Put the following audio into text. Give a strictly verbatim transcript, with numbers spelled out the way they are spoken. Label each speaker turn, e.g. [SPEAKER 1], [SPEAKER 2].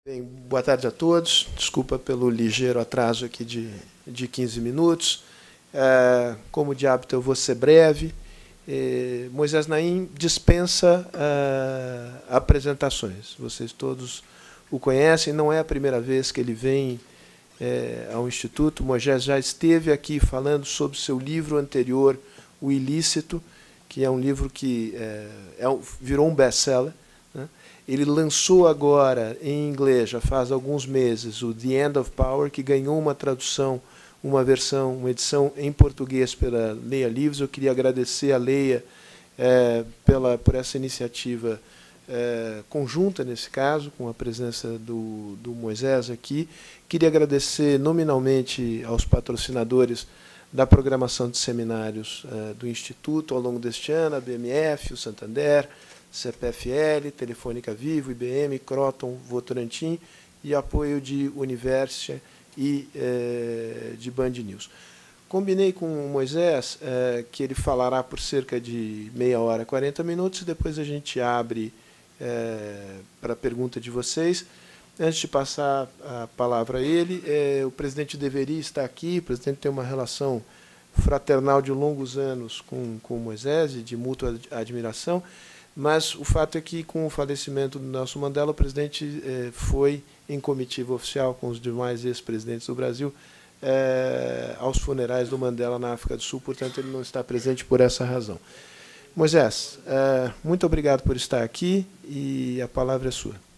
[SPEAKER 1] Bem, boa tarde a todos. Desculpa pelo ligeiro atraso aqui de, de quinze minutos. É, como de hábito, eu vou ser breve. É, Moisés Naim dispensa é, apresentações. Vocês todos o conhecem. Não é a primeira vez que ele vem é, ao Instituto. Moisés já esteve aqui falando sobre o seu livro anterior, O Ilícito, que é um livro que é, é um, virou um best-seller, né? Ele lançou agora, em inglês, já faz alguns meses, o The End of Power, que ganhou uma tradução, uma versão, uma edição em português pela Leia Livros. Eu queria agradecer a Leia é, pela, por essa iniciativa é, conjunta, nesse caso, com a presença do, do Moisés aqui. Queria agradecer nominalmente aos patrocinadores da programação de seminários é, do Instituto ao longo deste ano, a B M F, o Santander, C P F L, Telefônica Vivo, I B M, Croton, Votorantim e apoio de Universia e eh, de Band News. Combinei com o Moisés eh, que ele falará por cerca de meia hora, quarenta minutos, e depois a gente abre eh, para a pergunta de vocês. Antes de passar a palavra a ele, eh, o presidente deveria estar aqui. O presidente tem uma relação fraternal de longos anos com, com o Moisés e de mútua admiração. Mas o fato é que, com o falecimento do Nelson Mandela, o presidente eh, foi em comitiva oficial com os demais ex-presidentes do Brasil eh, aos funerais do Mandela na África do Sul, portanto, ele não está presente por essa razão. Moisés, eh, muito obrigado por estar aqui e a palavra é sua.